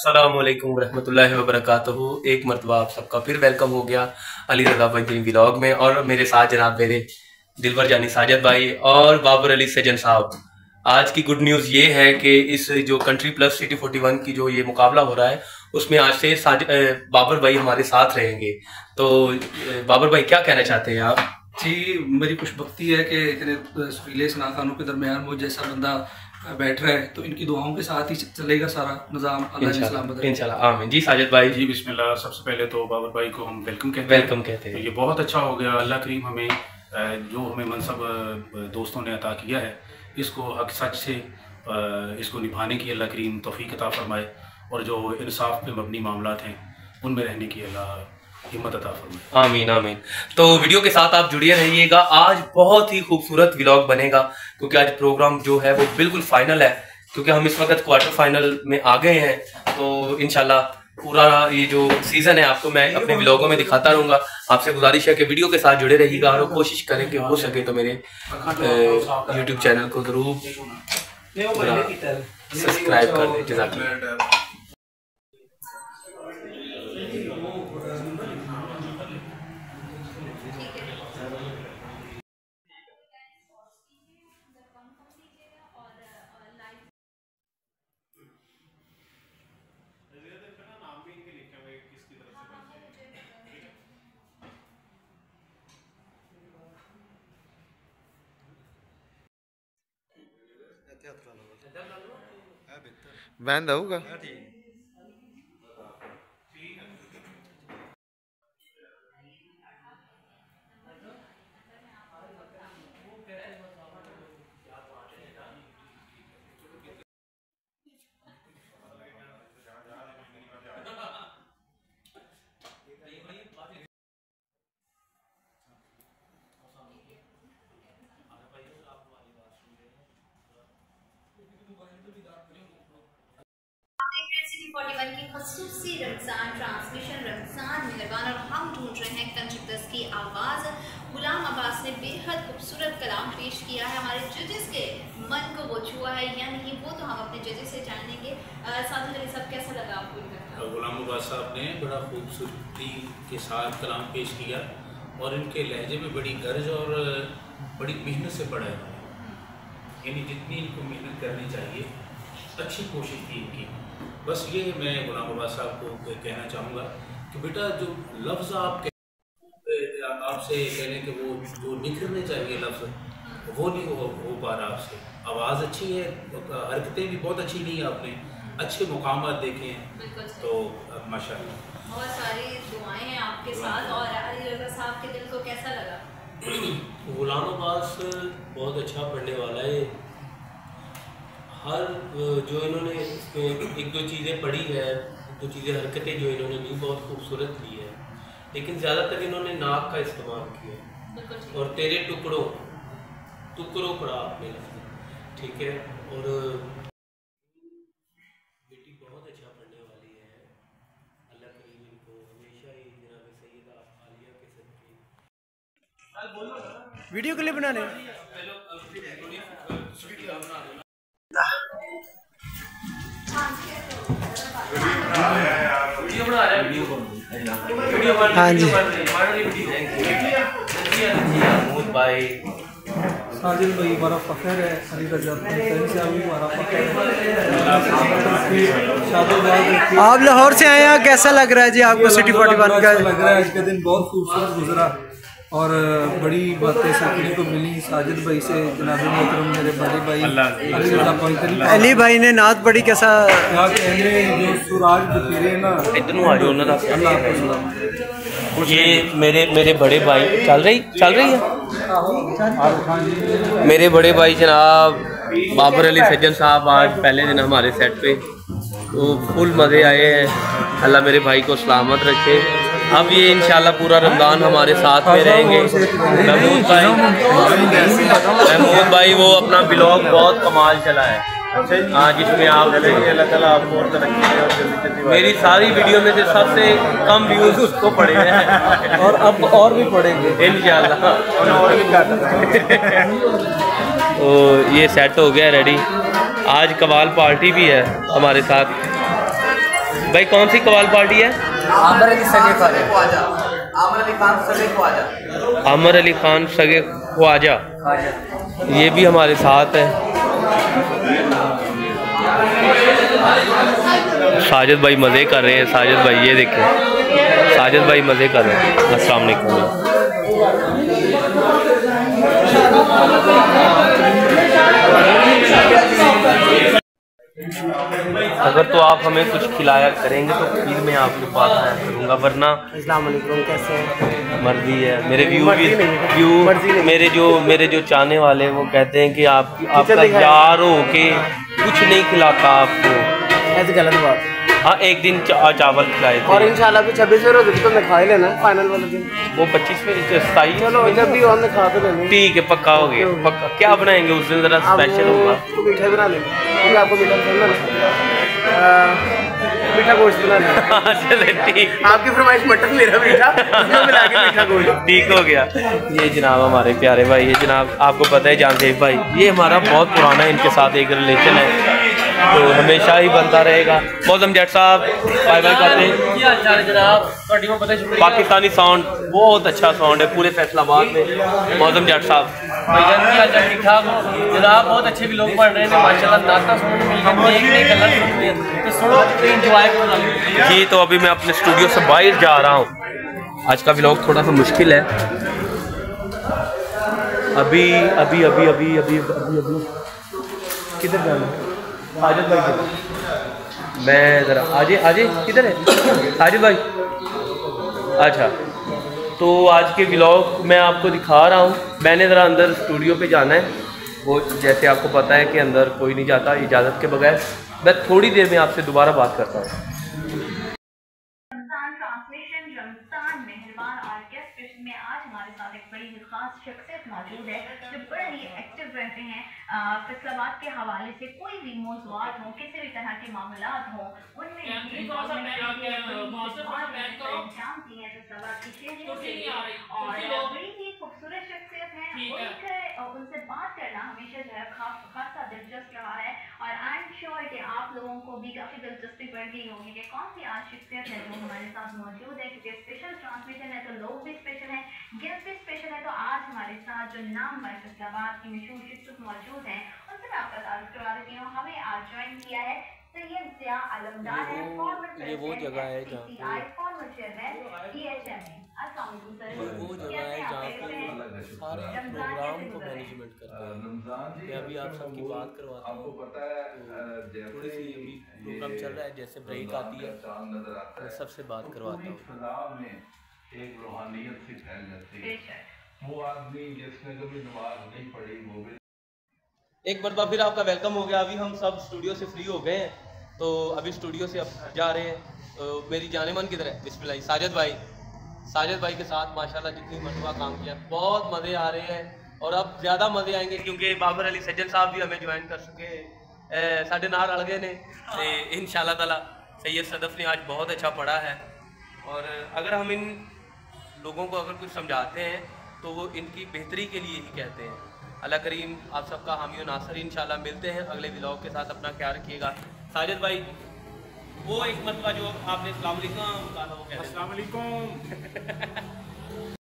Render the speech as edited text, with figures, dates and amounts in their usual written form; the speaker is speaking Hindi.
अस्सलामुअलैकुम रहमतुल्लाहि व बरकातहू। एक मरतबा आप सबका फिर वेलकम हो गया अली रज़ा भाई व्लॉग में। और मेरे साथ जनाब मेरे दिलबर जानी साजिद भाई और बाबर अली सजन साहब। आज की गुड न्यूज़ ये है कि इस जो कंट्री प्लस सिटी 41 की जो ये मुकाबला हो रहा है उसमें आज से बाबर भाई हमारे साथ रहेंगे। तो बाबर भाई क्या कहना चाहते हैं आप? जी, मेरी खुशबख्ती है कि इतने सुरीले सनाखानों के दरमियान मुझ जैसा बंदा बैठ रहा है, तो इनकी दुआओं के साथ ही चलेगा सारा निज़ाम। इंशाल्लाह आमीन। जी साजिद भाई। जी बिस्मिल्लाह। सबसे पहले तो बाबर भाई को हम वेलकम कहते हैं। ये बहुत अच्छा हो गया। अल्लाह करीम हमें जो हमें मनसब दोस्तों ने अता किया है, इसको हक सच से इसको निभाने की अल्लाह करीम तौफीक अता फरमाए, और जो इंसाफ पे मबनी मामलात हैं उनमें रहने की अल्लाह हिम्मत अता फरमाए। आमीन आमीन। तो वीडियो के साथ आप जुड़िए रहिएगा। आज बहुत ही खूबसूरत व्लॉग बनेगा क्योंकि आज प्रोग्राम जो है वो बिल्कुल फाइनल है, क्योंकि हम इस वक्त क्वार्टर फाइनल में आ गए हैं। तो इंशाल्लाह पूरा ये जो सीजन है आपको मैं अपने व्लॉगों में दिखाता रहूँगा। आपसे गुजारिश है कि वीडियो के साथ जुड़े रहिएगा और कोशिश करें कि हो सके तो मेरे यूट्यूब चैनल को जरूर सब्सक्राइब कर दें। जज़ाकल्लाह। बैंड होगा। सिटी 41 की खसूसी रमज़ान ट्रांसमिशन रमज़ान मेहरबान, और हम ढूंढ रहे हैं कंट्री प्लस की आवाज़। गुलाम अब्बास ने बेहद खूबसूरत कलाम पेश किया है, हमारे जजेस के मन को वो छुआ है या नहीं वो तो हम अपने जजेस से जानेंगे। साजिद अली साहब, कैसा लगा आपको? गुलाम अब्बास साहब ने बड़ा खूबसूरती के साथ कलाम पेश किया और इनके लहजे में बड़ी गर्ज और बड़ी मेहनत से पढ़ा है, यानी जितनी इनको मेहनत करनी चाहिए अच्छी कोशिश की इनकी। बस ये मैं गुलाम अब्बास साहब को कहना चाहूँगा कि बेटा जो लफ्ज़ आपसे कह लें कि वो जो निखरने चाहिए लफ्ज़ वो नहीं हो पा रहा आपसे। आवाज़ अच्छी है, हरकतें भी बहुत अच्छी नहीं है, आपने अच्छे मुकामात देखे हैं, तो माशाल्लाह बहुत सारी दुआएं हैं आपके साथ। और अली रज़ा साहब के दिल को कैसा लगा? गुलाम अब्बास बहुत अच्छा पढ़ने वाला है। हर जो इन्होंने एक दो चीज़ें पढ़ी है, एक दो चीज़ें हरकतें जो इन्होंने ली बहुत खूबसूरत ली है, लेकिन ज़्यादातर इन्होंने नाक का इस्तेमाल किया और तेरे टुकड़ों पढ़ा आपने, ठीक है। और बेटी बहुत अच्छा पढ़ने वाली है, अल्लाह करीम इनको हमेशा ही जनाब सैयदा आलिया के सदके वीडियो क्लिप बनाने हाँ जी। साजिद भाई हमारा फ़ख्र है, अली रज़ा हमारा फ़ख्र है। आप लाहौर से आए हैं, कैसा लग रहा है जी आपको सिटी 41 का? लग रहा है आज का दिन बहुत खूबसूरत गुजरा और बड़ी बातें सीखने को मिली साजिद भाई से। जनाब मोहतरम मेरे बड़े भाई अली भाई ने नात पढ़ी, कैसा? जो सुराज बिखेरे ना ये मेरे बड़े भाई चल रही है मेरे बड़े भाई जनाब बाबर अली सज्जन साहब आज पहले दिन हमारे सेट पे, तो फुल मज़े आए हैं। अल्लाह मेरे भाई को सलामत रखे। अब ये इंशाल्लाह पूरा रमज़ान हमारे साथ में रहेंगे। महमूद भाई वो अपना ब्लॉग बहुत कमाल चला है हाँ, जिसमें आप अल्लाह ताला आपको और तरक्की दे। मेरी सारी वीडियो में से सबसे कम व्यूज़ उसको पड़े हैं और अब और भी पड़ेंगे इंशाल्लाह। और भी तो ये सेट हो गया रेडी। आज कमाल पार्टी भी है हमारे साथ। भाई कौन सी कवाल पार्टी है? आमर अली सगे ख्वाजा। आमर अली खान सगे ख्वाजा। आमर अली खान सगे ख्वाजा, ये भी हमारे साथ है। साजिद भाई मज़े कर रहे हैं। साजिद भाई ये देखें, साजिद भाई मज़े कर रहे हैं। अस्सलाम वालेकुम। अगर तो आप हमें कुछ खिलाया करेंगे तो फिर मैं आपके पास आया करूँगा, वरना अस्सलाम वालेकुम, कैसे हैं? मर्जी है। मेरे मेरे जो चाहने वाले हैं वो कहते हैं कि आपका यार हो के कुछ नहीं खिलाता आपको। ऐसी गलत बात। हाँ, एक दिन चावल खिलाए थे और इंशाल्लाह भी 26 रोज़ तो मैं खा ही लेना फाइनल वाले दिन। वो 25वें 27। चलो जब भी हमने खा तो लेना। ठीक है, पक्का हो गया। पक्का। क्या बनाएंगे उस दिन? ज़रा स्पेशल होगा। तो मीठा बना लेंगे, क्योंकि आपको मीठा पसंद है ना। मीठा गोश्त बना लेंगे। चले ठीक। आपकी फरमाइश मटन मेरा मीठा, उसमें मिला के मीठा गोश्त। ठीक हो गया। ये जनाब हमारे प्यारे भाई, ये जनाब आपको पता है जानते भाई, ये हमारा बहुत पुराना इनके साथ एक रिलेशन है, तो हमेशा ही बनता रहेगा। मौसम जट साहब बाय बाय करते हैं। पाकिस्तानी साउंड बहुत अच्छा साउंड है पूरे फैसलाबाद में। मौसम जट साहब ठीक ठाक जनाब, बहुत अच्छे भी लोग पढ़ रहे हैं माशाल्लाह। नाता सुनने मिल गया, तो सुनो एंजॉय करो जी। तो अभी मैं अपने स्टूडियो से बाहर जा रहा हूँ। आज का व्लॉग थोड़ा सा मुश्किल है। अभी अभी अभी अभी अभी अभी अभी किधर जाना है? साजिद भाई किधर? मैं ज़रा आजे किधर है साजिद भाई? अच्छा, तो आज के व्लॉग मैं आपको दिखा रहा हूँ। मैंने ज़रा अंदर स्टूडियो पे जाना है। वो जैसे आपको पता है कि अंदर कोई नहीं जाता इजाज़त के बगैर। मैं थोड़ी देर में आपसे दोबारा बात करता हूँ। रमजान मेहरबान और गेस्ट स्पेशल में आज हमारे साथ एक बड़ी ही खास शख्सियत मौजूद है जो बड़े ही एक्टिव रहते हैं फैसलाबाद के हवाले से। कोई भी मौज़ूआत हो, किसी भी तरह के मामलात हो, उनमें और बड़ी ही खूबसूरत शख्सियत है। उनसे बात करना हमेशा जो है खासा दिलचस्प रहा है और आई एम श्योर कि आप लोगों को भी काफ़ी दिलचस्पी बढ़ गई होगी कि कौन सी आज शख्सियत है जो हमारे साथ मौजूद है, क्योंकि स्पेशल ट्रांसमिशन है तो लोग भी स्पेशल हैं, गेस्ट भी स्पेशल है। तो आज हमारे साथ जो नाम फैसलाबाद की मशहूर शख्सियत मौजूद है उनसे मैं आपका तारुफ करवा देती हूँ। हमें आज ज्वाइन किया है सैयद ज़िया अलमदार है, ये वो जगह है जहाँ फॉर्मर चेयरमैन EHMA। अस्सलाम वालेकुम सर। वो जगह है जहाँ पर सारे प्रोग्राम को मैनेजमेंट करते हैं। मैं अभी आप सबकी बात करवाता हूँ। थोड़ी सी अभी प्रोग्राम चल रहा है, जैसे ब्रेक आती है मैं सबसे बात करवाता हूँ। एक रूहानियत सी फैल जाती है। वो आदमी जिसने कभी नमाज नहीं पढ़ी वो भी। एक मरतबा फिर आपका वेलकम हो गया। अभी हम सब स्टूडियो से फ्री हो गए हैं, तो अभी स्टूडियो से अब जा रहे हैं। तो मेरी जानेमन किधर है? बिस्मिल्लाह। साजिद भाई के साथ माशाल्लाह जितनी मरतबा काम किया बहुत मज़े आ रहे हैं और अब ज़्यादा मज़े आएंगे क्योंकि बाबर अली सज्जन साहब भी हमें ज्वाइन कर चुके हैं साढ़े नाल अड़ गए ने। इंशाल्लाह ताला सैयद सदफ़ ने आज बहुत अच्छा पढ़ा है और अगर हम इन लोगों को अगर कुछ समझाते हैं तो वो इनकी बेहतरी के लिए ही कहते हैं। अल्लाह करीम आप सबका हामी और नासर। इंशाल्लाह मिलते हैं अगले व्लॉग के साथ। अपना ख्याल रखिएगा। साजिद भाई वो एक मरतबा जो आपने अस्सलाम वालेकुम कहा था वो कहते हैं। अस्सलाम वालेकुम।